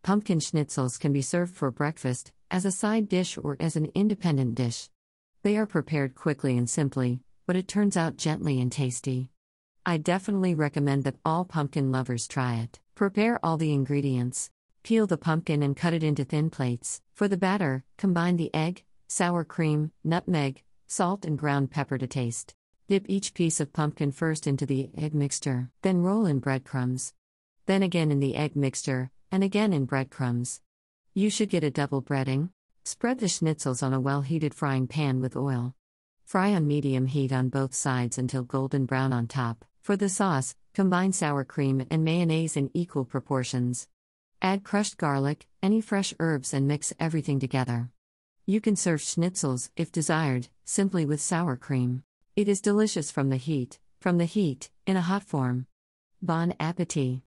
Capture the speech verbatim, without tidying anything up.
Pumpkin schnitzels can be served for breakfast, as a side dish or as an independent dish. They are prepared quickly and simply, but it turns out gently and tasty. I definitely recommend that all pumpkin lovers try it. Prepare all the ingredients. Peel the pumpkin and cut it into thin plates. For the batter, combine the egg, sour cream, nutmeg, salt and ground pepper to taste. Dip each piece of pumpkin first into the egg mixture, then roll in breadcrumbs. Then again in the egg mixture, and again in breadcrumbs. You should get a double breading. Spread the schnitzels on a well-heated frying pan with oil. Fry on medium heat on both sides until golden brown on top. For the sauce, combine sour cream and mayonnaise in equal proportions. Add crushed garlic, any fresh herbs and mix everything together. You can serve schnitzels, if desired, simply with sour cream. It is delicious from the heat, from the heat, in a hot form. Bon appétit!